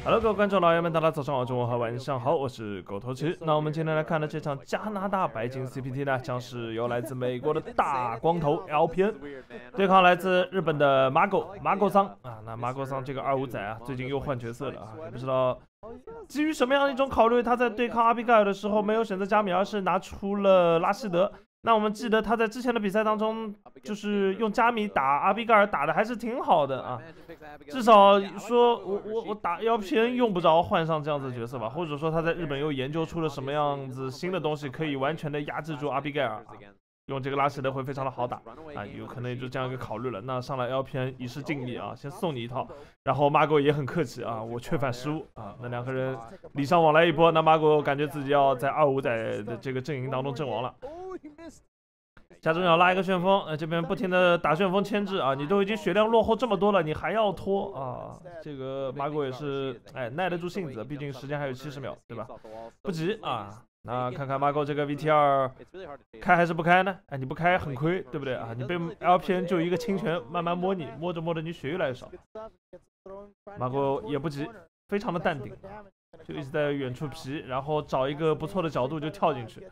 Hello，各位观众老爷们，大家早上好，中午好，晚上好，我是狗头奇。那我们今天来看的这场加拿大白金 CPT 呢，将是由来自美国的大光头 LPN 对抗来自日本的马狗桑啊。那马狗桑这个25仔啊，最近又换角色了啊，也不知道基于什么样的一种考虑，他在对抗阿比盖尔的时候没有选择加米，而是拿出了拉希德。那我们记得他在之前的比赛当中，就是用加米打阿比盖尔打的还是挺好的啊，至少说我打LPN用不着换上这样子的角色吧，或者说他在日本又研究出了什么样子新的东西，可以完全的压制住阿比盖尔啊，用这个拉希德会非常的好打啊，有可能也就这样一个考虑了。那上来 LPN 以示敬意啊，先送你一套，然后马狗也很客气啊，我确反失误啊，那两个人礼尚往来一波，那马狗感觉自己要在25仔的这个阵营当中阵亡了。下中要拉一个旋风，这边不停的打旋风牵制啊，你都已经血量落后这么多了，你还要拖啊？这个马狗也是耐得住性子，毕竟时间还有70秒，对吧？不急啊。那看看马狗这个 VT2 开还是不开呢？你不开很亏，对不对啊？你被 LPN 就一个清泉慢慢摸你，摸着摸着你血越来越少。马狗也不急，非常的淡定。就一直在远处皮，然后找一个不错的角度就跳进去。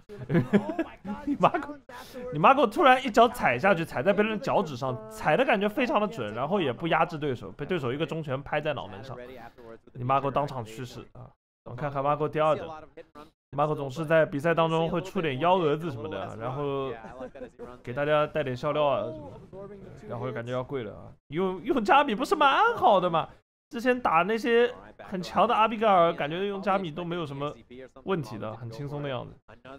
你马狗突然一脚踩下去，踩在别人的脚趾上，踩的感觉非常的准，然后也不压制对手，被对手一个中拳拍在脑门上，你马狗当场去世啊！我们看看马狗第二等，马狗总是在比赛当中会出点幺蛾子什么的，然后给大家带点笑料啊什么的，然后感觉要跪了啊！用加米不是蛮好的吗？之前打那些很强的阿比盖尔，感觉用加米都没有什么问题的，很轻松的样子。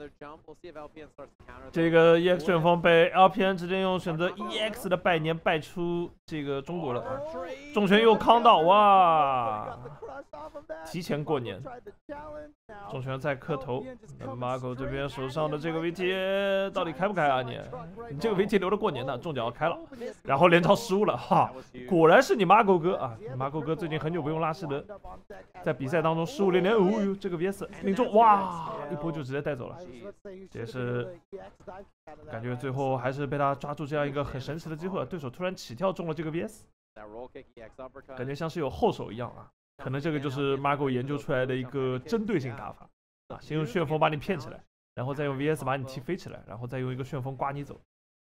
这个 EX 旋风被 LPN 直接用选择 EX 的拜年拜出这个中国了啊！重拳又康到，哇！提前过年，重拳再磕头。那马狗这边手上的这个 VT 到底开不开啊你这个 VT 留着过年呢，中奖要开了，然后连招失误了哈！果然是你马狗哥啊！马狗哥最近很久不用拉希德，在比赛当中失误连连，哦呦，这个 VS 命中，哇，一波就直接带走了，这也是感觉最后还是被他抓住这样一个很神奇的机会，对手突然起跳中了这个 VS， 感觉像是有后手一样啊，可能这个就是马狗研究出来的一个针对性打法啊，先用旋风把你骗起来，然后再用 VS 把你踢飞起来，然后再用一个旋风刮你走。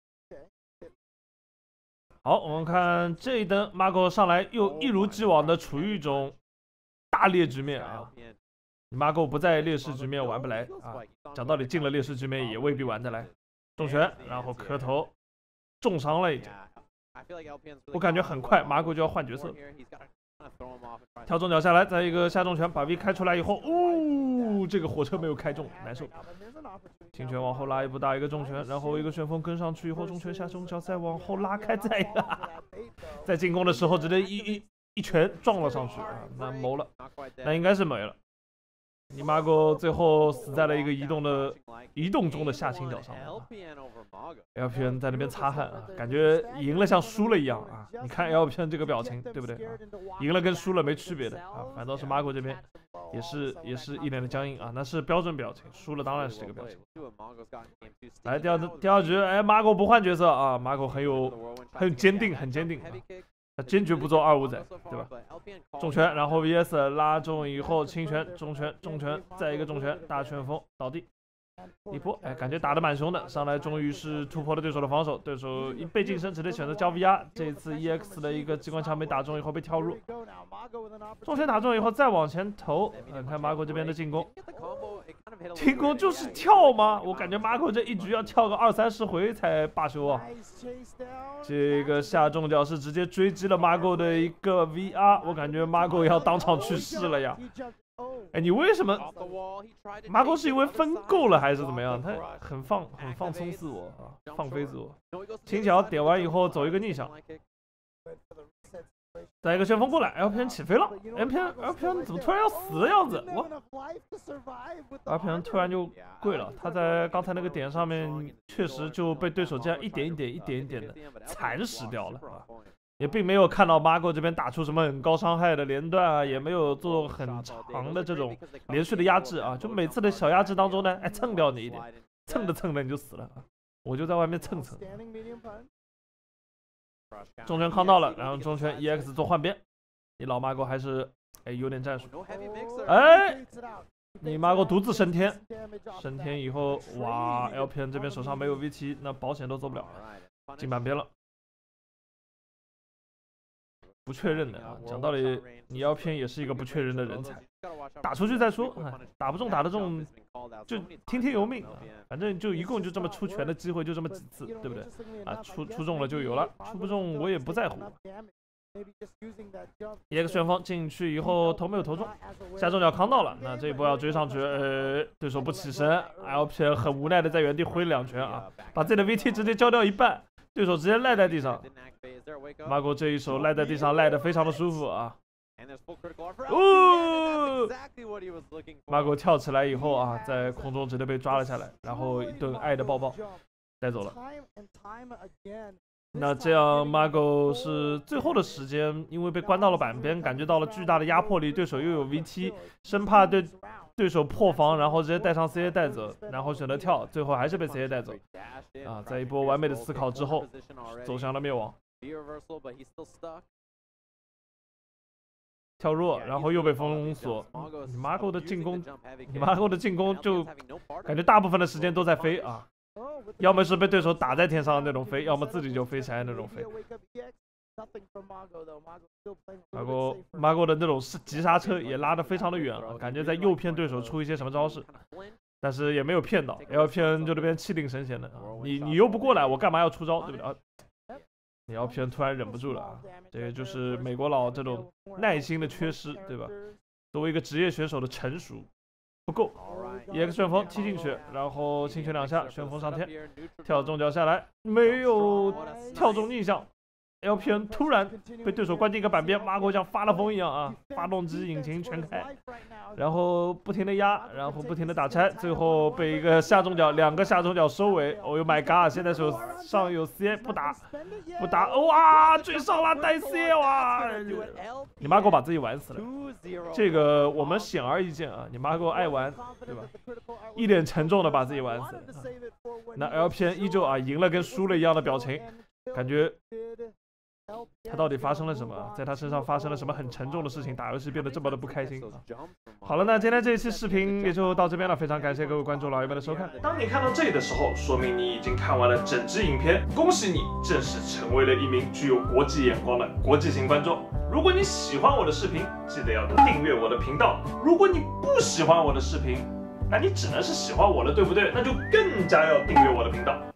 好，我们看这一等马狗上来又一如既往的处于一种大劣局面啊，马狗不在劣势局面玩不来啊，讲道理进了劣势局面也未必玩得来。重拳，然后磕头，重伤了已经。我感觉很快马狗就要换角色，跳中脚下来，再一个下重拳把 V 开出来以后，这个火车没有开中，难受。轻拳往后拉一步，打一个重拳，然后一个旋风跟上去以后，重拳下中脚再往后拉开，再一个，在进攻的时候直接一拳撞了上去啊，那谋了，那应该是没了。你马狗最后死在了一个移动中的下倾角上 ，LPN 在那边擦汗啊，感觉赢了像输了一样啊！你看 LPN 这个表情，对不对啊？赢了跟输了没区别的啊，反倒是马狗这边也是一脸的僵硬啊，那是标准表情，输了当然是这个表情。来第二局，马狗不换角色啊，马狗很坚定，很坚定。他坚决不做25仔，对吧？重拳，然后 VS 拉中以后轻拳，重拳，再一个重拳，大旋风倒地，一波，感觉打得蛮凶的。上来终于是突破了对手的防守，对手一被近身直接选择交 VR， 这次 EX 的一个机关枪没打中以后被跳入，重拳打中以后再往前投，看马狗这边的进攻就是跳吗？我感觉马狗这一局要跳个20-30回才罢休啊！这个下重脚是直接追击了马狗的一个 VR， 我感觉马狗要当场去世了呀！你为什么？马狗是因为分够了还是怎么样？他很放松自我啊，放飞自我。轻脚点完以后走一个逆向。再一个旋风过来 ，LPN 起飞了 ，LPN 怎么突然要死的样子？我 LPN 突然就跪了，他在刚才那个点上面确实就被对手这样一点一点的蚕食掉了啊，也并没有看到马狗这边打出什么很高伤害的连段啊，也没有做很长的这种连续的压制啊，就每次的小压制当中呢，蹭掉你一点，蹭着你就死了啊，我就在外面蹭。重拳扛到了，然后重拳 EX 做换边，你老马狗还是哎，有点战术。哎，你Marco独自升天，升天以后，哇 ，LPN 这边手上没有 V7，那保险都做不了，进半边了。不确认的啊，讲道理，你LPN也是一个不确认的人才，打出去再说，打不中打得中，就听天由命啊，反正就一共就这么出拳的机会就这么几次，对不对？啊，出中了就有了，出不中我也不在乎。EX 旋风进去以后头没有投中，下中脚扛到了，那这一波要追上去，对手不起身 ，LPN 很无奈的在原地挥2拳啊，把自己的 VT 直接交掉一半。对手直接赖在地上，Marco 这一手赖在地上赖得非常的舒服啊。Marco 跳起来以后啊，在空中直接被抓了下来，然后一顿爱的抱抱带走了。那这样 Marco 是最后的时间，因为被关到了板边，感觉到了巨大的压迫力，对手又有 VT， 生怕对手破防，然后直接带上 CA 带走，然后选择跳，最后还是被 CA 带走。啊，在一波完美的思考之后，走向了灭亡。跳弱，然后又被封锁。Marco 的进攻就感觉大部分的时间都在飞啊，要么是被对手打在天上的那种飞，要么自己就飞起来那种飞。Marco 的那种急刹车也拉得非常的远啊，感觉在诱骗对手出一些什么招式，但是也没有骗到。LPN 就这边气定神闲的啊，你又不过来，我干嘛要出招，对不对啊？你LPN 突然忍不住了啊，这个就是美国佬这种耐心的缺失，对吧？作为一个职业选手的成熟不够。EX 旋风踢进去，然后轻拳2下，旋风上天，跳中脚下来，没有跳中逆向。LPN 突然被对手关进一个板边，Marco像发了疯一样啊，发动机引擎全开，然后不停的压，然后不停的打拆，最后被一个下中脚2个下中脚收尾。Oh my god！ 现在手上有 CA 不打，哇，追上了带 CA 哇！你Marco把自己玩死了，这个我们显而易见啊，你Marco爱玩，对吧？一脸沉重的把自己玩死了。那 LPN 依旧啊赢了跟输了一样的表情，感觉。他到底发生了什么？在他身上发生了什么很沉重的事情？打游戏变得这么的不开心啊！好了，那今天这一期视频也就到这边了，非常感谢各位观众老爷们的收看。当你看到这里的时候，说明你已经看完了整支影片，恭喜你正式成为了一名具有国际眼光的国际型观众。如果你喜欢我的视频，记得要订阅我的频道。如果你不喜欢我的视频，那你只能是喜欢我了，对不对？那就更加要订阅我的频道。